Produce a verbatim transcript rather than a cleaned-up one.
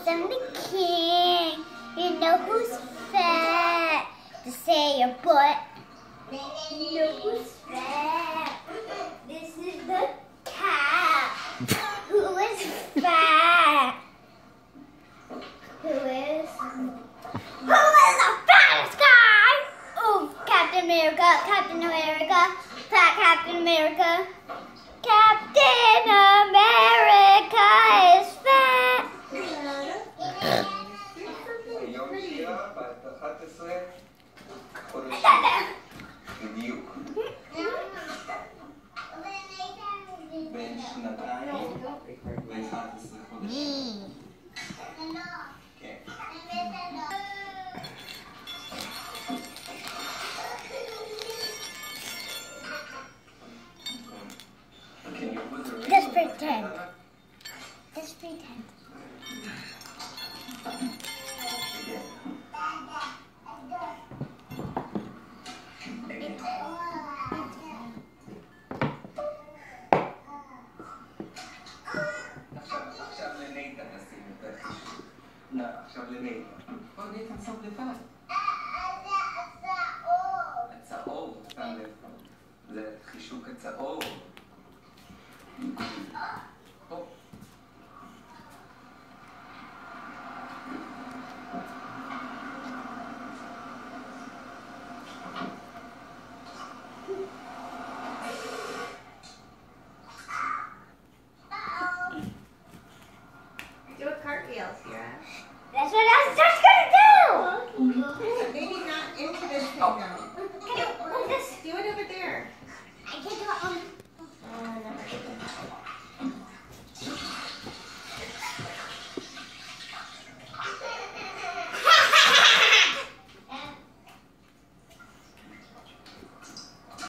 I'm the king. You know who's fat? To say your butt. You know who's fat? This is the cat. Who is fat? Who is? Who is the fattest guy? Oh, Captain America, Captain America, fat Captain America. Captain America is fat. היום שירה בת אחת עשרה חודשים. בדיוק. בין שנתיים ואחת עשרה חודשים. כן. Just pretend. Just pretend. עכשיו לנייטן נשים את החישוב. לא, עכשיו לנייטן. בוא נייטן שם לבד. הצהוב. הצהוב, שם לב. זה חישוק הצהוב.